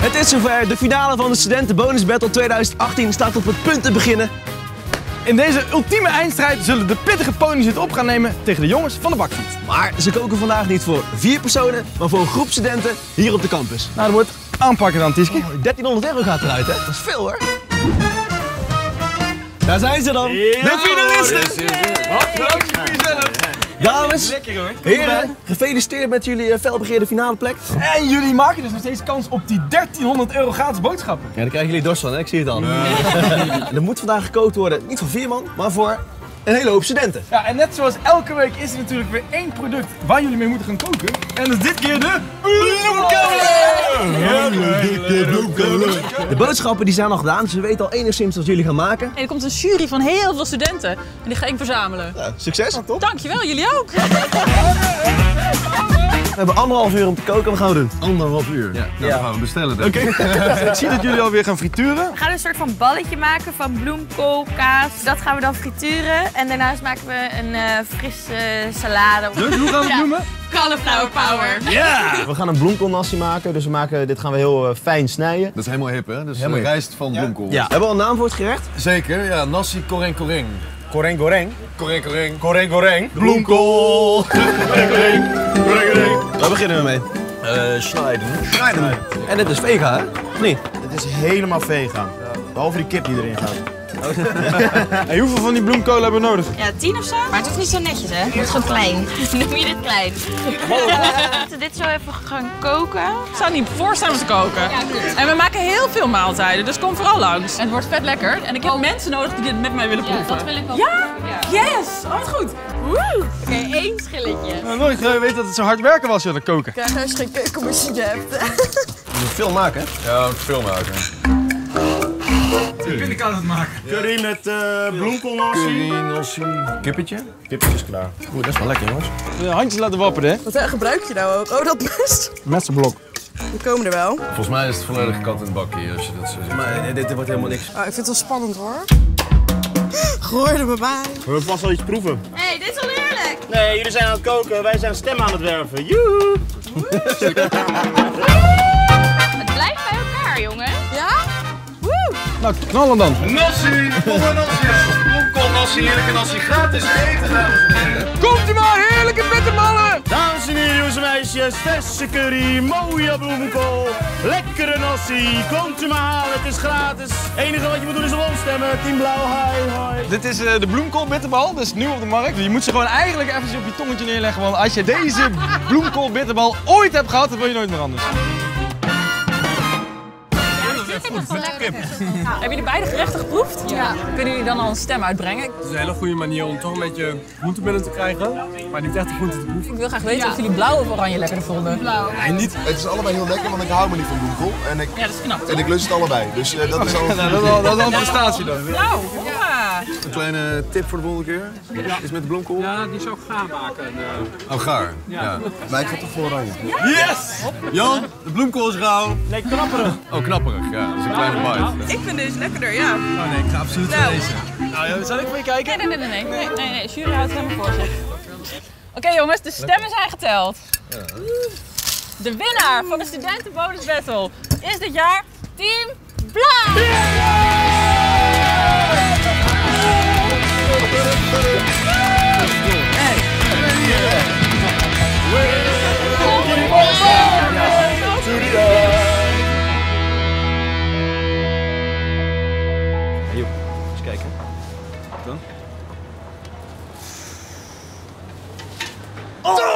Het is zover. De finale van de Studenten Bonus Battle 2018 staat op het punt te beginnen. In deze ultieme eindstrijd zullen de pittige ponies het op gaan nemen tegen de jongens van de bakfiets. Maar ze koken vandaag niet voor 4 personen, maar voor een groep studenten hier op de campus. Nou, dat wordt aanpakken dan, Tieske. 1300 euro gaat eruit, hè? Dat is veel, hoor. Daar zijn ze dan. De finalisten! Dames, heren, gefeliciteerd met jullie felbegeerde finale plek. En jullie maken dus nog steeds kans op die 1300 euro gratis boodschappen. Ja, daar krijgen jullie dorst van, hè? Ik zie het al. Er moet vandaag gekookt worden, niet voor 4 man, maar voor een hele hoop studenten. Ja, en net zoals elke week is er natuurlijk weer één product waar jullie mee moeten gaan koken. En dat is dit keer de bloemkolen! De boodschappen die zijn al gedaan, dus we weten al enigszins wat jullie gaan maken. En er komt een jury van heel veel studenten en die ga ik verzamelen. Ja, succes! Top. Dankjewel, jullie ook! We hebben 1,5 uur om te koken, wat gaan we doen? 1,5 uur? Ja, dan gaan we bestellen. Oké. Ik zie dat jullie alweer gaan frituren. We gaan een soort van balletje maken van bloemkool, kaas. Dat gaan we dan frituren. En daarnaast maken we een frisse salade. Dus hoe gaan we het noemen? Cauliflower power. We gaan een bloemkoolnassie maken, dus dit gaan we heel fijn snijden. Dat is helemaal hip, hè? Dus Helemaal hip. rijst van bloemkool. Ja. Hebben we al een naam voor het gerecht? Zeker, ja. Nasi goreng goreng. Goreng goreng. Goreng goreng. Goreng goreng. Bloemkool. Goreng goreng. Goreng goreng. Waar beginnen we mee? Snijden. En dit is vega, hè? Of niet? Het is helemaal vegan. Behalve die kip die erin gaat. En hoeveel van die bloemkolen hebben we nodig? Ja, 10 of zo. Maar het is niet zo netjes, hè? Het is gewoon klein. Noem je dit klein? We moeten dit zo even gaan koken. Ik zou niet voorstaan om te koken. En we maken heel veel maaltijden, dus kom vooral langs. En het wordt vet lekker en ik heb mensen nodig die dit met mij willen proeven. Dat wil ik wel. Ja? Yes! Oh, wat goed! Oké, 1 schilletje. Ik heb nooit geweten dat het zo hard werken was, jullie koken. Kijk, als je geen keukenmachine hebt. Je moet veel maken, hè? Ja, veel maken. Ik vind ik aan het maken. Curry met bloemkoolnassi. Curry, nasi. Kippetje? Kippetje is klaar. Oeh, dat is wel lekker, jongens. De handjes laten wapperen, hè? Wat gebruik je nou ook? Oh, dat mes? Messenblok. We komen er wel. Volgens mij is het volledig kat in het bakje als je dat zo zegt. Maar dit wordt helemaal niks. Oh, ik vind het wel spannend hoor. Gooi er maar bij. We hebben vast wel iets proeven. Hé, dit is al heerlijk. Nee, jullie zijn aan het koken, wij zijn stemmen aan het werven. Joehoe! Het blijft bij elkaar, jongen. Ja? Nou, knallen dan. Nasi! Volle nasi! Bloemkool nasi, heerlijke nasi. Gratis eten, dames en heren. Komt u maar, heerlijke bitterballen! Dames en heren, jongens en meisjes, verse curry, mooie bloemkool, lekkere nasi. Komt u maar halen, het is gratis. Het enige wat je moet doen is op ons stemmen. Team Blauw, hi. Dit is de bloemkoolbitterbal, dat is nieuw op de markt. Je moet ze gewoon eigenlijk even op je tongetje neerleggen, want als je deze bloemkoolbitterbal ooit hebt gehad, dan wil je nooit meer anders. Hebben jullie beide gerechten geproefd? Ja. Kunnen jullie dan al een stem uitbrengen? Het is een hele goede manier om toch een beetje groente binnen te krijgen, maar niet echt de groente te proeven. Ik wil graag weten of jullie blauw of oranje lekkerder vonden. Blauw. Nee, niet. Het is allebei heel lekker, want ik hou me niet van bloemkool. Ja, dat is knap. En ik lust het allebei. Dus dat is al Dat is al een prestatie dan. Blauw, hoppa. een kleine tip voor de volgende keer. Is met de bloemkool. Ja, die zou ik gaar maken. Oh, gaar. Ja. Maar ik ga toch voor oranje. Yes! Jan, de bloemkool is rauw. Nee, knapperig. Oh, knapperig. Ja, dat is een kleine bite. Ik vind deze lekkerder, ja. Oh nee, ik ga absoluut voor deze. Nou, ja, zal ik voor je kijken? Nee, jury houdt het helemaal voor zich. Oké jongens, de stemmen zijn geteld. De winnaar van de Studentenbonus Battle is dit jaar Team Blauw! Eens kijken. Dan. Oh!